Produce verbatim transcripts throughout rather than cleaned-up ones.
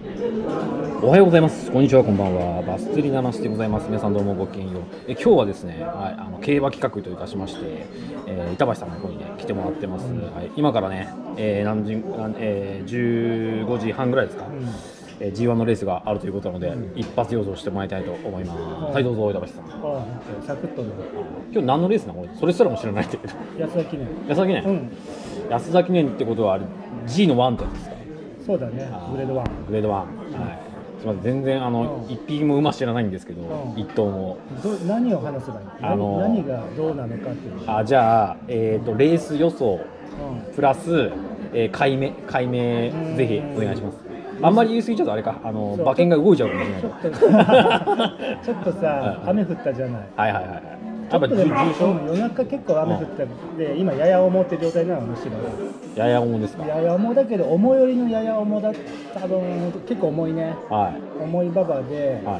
おはようございます。こんにちは、こんばんは。バス釣りななしでございます。皆さんどうもごきげんよう。え今日はですね、はい、あの競馬企画といたしまして、えー、板橋さんの方にね来てもらってます。はい、今からね、えー何時何えー、じゅうごじはんぐらいですか。うんえー、ジーワン のレースがあるということなので、うん、一発予想してもらいたいと思います。はい、どうぞ板橋さん。 サクッとね。 今日何のレースなの？それすらも知らないけど。 安田記念。 安田記念。うん、安田記念ってことはあれ G のワンってやつですか？ そうだね。グレードワン。 グレードワン。はい。すみません、全然あの一、うん、匹も馬知らないんですけど、うん、一頭も。 ど何を話せばいい？あの何がどうなのかっていう。 あ、じゃあえっ、ー、とレース予想、うん、プラス、えー、解明解明ぜひお願いします。あんまり言い過ぎちゃうとあれか、あの馬券が動いちゃうかもしれない。 ちょっとちょっとさ、うん、雨降ったじゃない。 はいはいはい。 ちょっとでも夜中結構雨降ったで、うん、今やや重って状態なのむしろ。 やや重ですか？ やや重だけど重寄りのやや重だ多分結構重いね。 はい。 重い馬場で、はい、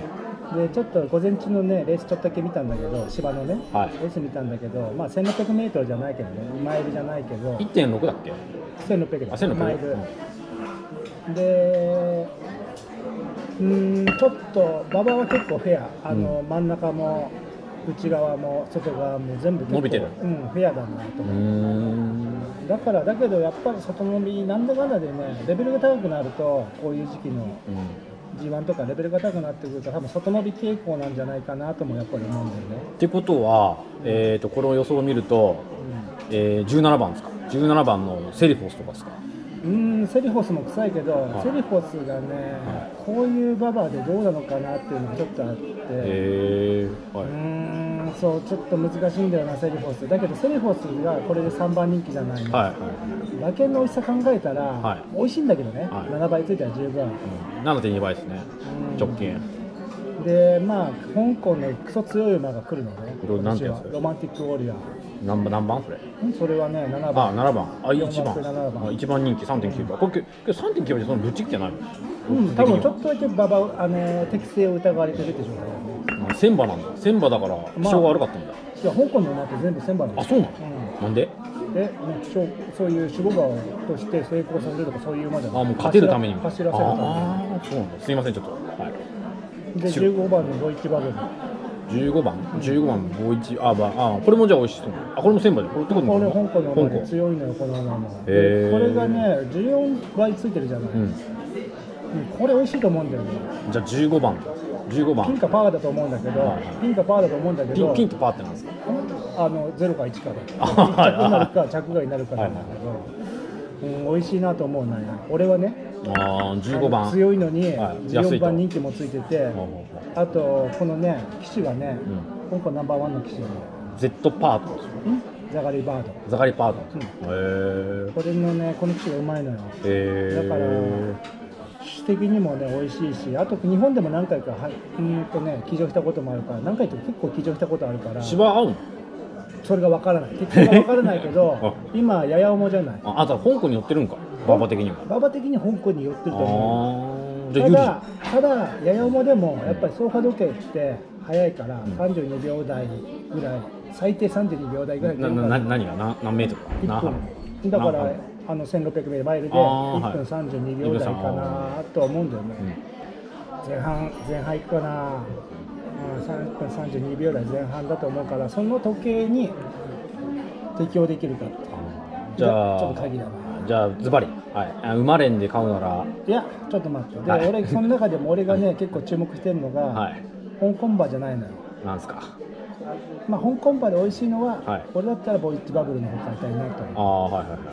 でちょっと午前中のねレースちょっとだけ見たんだけど芝のね、はい、レース見たんだけど、まあせんろっぴゃくメートルじゃないけどね、マイルじゃないけど。 いってんろく だっけ？ せんろっぴゃくだ。 あ、せんろっぴゃく。 マイル。で、うーんちょっと馬場は結構フェア、あの、うん、真ん中も内側も外側も全部結構伸びてる、 うん、フェアだなと思う。うーんだからだけどやっぱり外伸びなんだかんだでねレベルが高くなるとこういう時期の ジーワン とかレベルが高くなってくると多分外伸び傾向なんじゃないかなともやっぱり思うんだよね。 ってことは、えー、とこの予想を見ると、うんえー、じゅうななばんですか？じゅうななばんのセリフォスとかですか？ うーんセリフォスも臭いけど、はい、セリフォスがね、はい、こういう馬場でどうなのかなっていうのがちょっとあって、 へー、はい、 うーんそうちょっと難しいんだよなセリフォスだけどセリフォスがこれでさんばん人気じゃないの、はいはい、馬券の美味しさ考えたら、はい、美味しいんだけどね、はい、ななばいついたら十分、うん、 ななてんにばいですね直近でまあ香港のクソ強い馬が来るのね。 これなんてやつ？ ロマンティックウォリアー。 何番何番それ？ それはねななばん。 あ、ななばん。あ、いちばん。いちばん人気 さんてんきゅう 倍。これ今日 さんてんきゅう 倍でそのぶっちぎってないの？ うん、多分ちょっとだけ馬場あの適正を疑われてるって状態だよね。 千馬なんだ。千馬だから気性が悪かったんだ。 いや香港の馬って全部千馬なんだ。 あ、そうなの？うん、なんで？ え、そういう守護馬として成功させるとかそういう馬じゃない。 あ、もう勝てるためにも。 走らせるために。 ああ、そうなんだ。すいませんちょっと。はい。 でじゅうごばんのボイチバブル。 じゅうごばん、じゅうごばんボイチあばあこれもじゃあ美味しそう。あこれも千馬で。これってことこれ香港の馬で強いのよこの馬も。これがねじゅうよんばいついてるじゃない。うん。これ美味しいと思うんだよね。 じゃあじゅうごばん。じゅうごばん。 ピンかパーだと思うんだけど、はい、ピンかパーだと思うんだけど。 ピン、ピンとパーってなんですか？ あのゼロかいちかだ。着になるか着外になるかなんだけど、うん美味しいなと思うな。俺はね。 あじゅうごばん強いのにじゅうよんばん人気もついてて、あとこのね騎手がね、うん、香港ナンバーワンの騎手が Z パートザガリバードザガリパート、うん、 へこれのねこの騎手がうまいのよ。だから騎手的にもね美味しいし、あと日本でも何回かはうんとね騎乗したこともあるから何回と結構騎乗したことあるから芝合うの？ それが分からない結果が分からないけど今やや重じゃない。 ああと香港に寄ってるんか馬場的には。 馬場的に香港に寄ってると思う。ただただやや重でもやっぱり走破時計って速いから、うん、さんじゅうにびょうだいぐらい最低さんじゅうにびょうだいぐらいなな何が何何メートルか？いっぷんだからあのせんろっぴゃくメートルマイルでいっぷんさんじゅうにびょうだいかなとは思うんだよね、うん、前半前半いくかな、うん、さんぷんさんじゅうにびょうだいぜん半だと思うからその時計に適用できるかってじゃあちょっと鍵だな。 じゃあズバリ、はい、馬連で買うならいやちょっと待ってで、はい、俺その中でも俺がね結構注目してるのが、はい、香港馬じゃないのよ。 なんですか？ まあ香港馬で美味しいのは、はい、俺だったらボイッチバブルの方買いたいなと思う。あ、はいはいはい、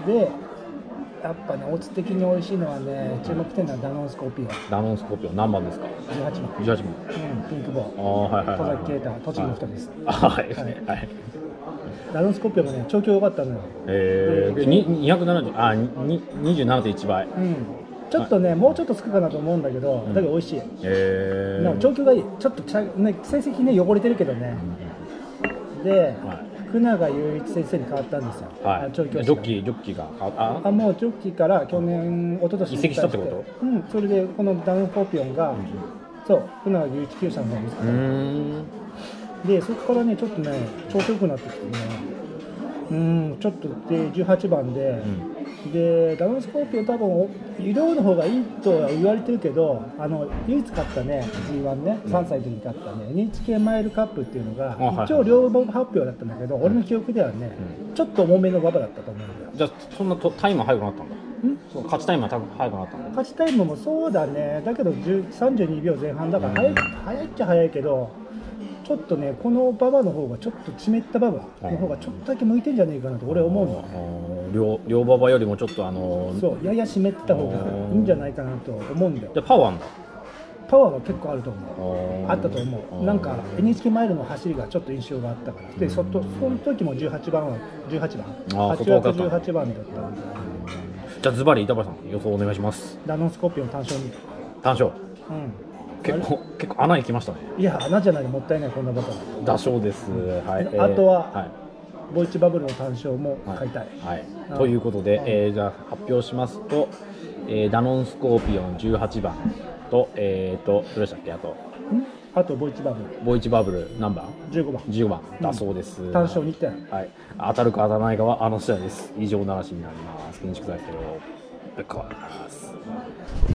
でやっぱねオツ的に美味しいのはね注目してるのはダノンスコーピオン。 ダノンスコーピオン何番ですか？ じゅうはちばん。 じゅうはちばん、 うん、ピンクボー。 あ、はいはいはい、 戸崎啓太栃木の人です。 はいはいはい、はい、 ダノンスコーピオンもね調教良かったのよ。 えー、にひゃくななじゅうあにじゅうななてんいちばい、うん、 ちょっとねもうちょっとつくかなと思うんだけど、うん、だけど美味しい。 えー、 なんか調教がいい。ちょっとちゃ、ね、成績ね汚れてるけどね、うん、で、はい、福永雄一先生に変わったんですよ、 はい、調教師ジョッキージョッキーがああもうジョッキーから去年一昨年移籍したってこと？ うん、それでこのダノンスコーピオンが、うん、そう福永雄一厩舎の方にでそこからねちょっとね調子良くなってきてねうん、ちょっとでじゅうはちばんで、うん、でダノンスコーピオン多分医療の方がいいとは言われてるけど、あの唯一勝ったね ジーワン ね、さんさいの時に勝ったね エヌエイチケー マイルカップっていうのが一応両馬発表だったんだけど、俺の記憶ではね、うん、ちょっと重めの馬場だったと思うんだよ。 じゃあそんなとタイム速くなったんだ。そう勝ちタイムは速くなったんだ。 勝ちタイムもそうだね、だけどさんじゅうにびょうぜん半だから速い、うん、速いっちゃ速いけど、ちょっとね、この馬場の方がちょっと湿った馬場の方がちょっとだけ向いてんじゃねえかなと俺は思うの。 両両馬場よりもちょっとあのー、 そうやや湿った方がいいんじゃないかなと思うんだよ。 でパワーなんだ。 パワーは結構あると思う。あったと思う。なんか エヌエイチケー マイルの走りがちょっと印象があったから。で、そとその時もじゅうはちばんはじゅうはちばん、はちがつじゅうはちばんだったんで。 じゃあズバリ板橋さん予想お願いします。 ダノンスコーピオン単勝に。 単勝。 うん。 結構結構穴行きましたね。 いや穴じゃない、もったいない、こんなバトル。 打勝です。はい。 あとは、はい、ボイチバブルの単勝も買いたい。 はい。はい、ということで、うん、えー、じゃあ発表しますと、えー、ダノンスコーピオンじゅうはちばんとえっ、ー、とどれでしたっけ、あと。 あとボイチバブル。 ボイチバブル何番？ じゅうごばん。 じゅうごばんだそうです。 単勝にてん。 はい。当たるか当たらないかはあの試合です。以上ならしになります。建築材料ぶっ壊れます。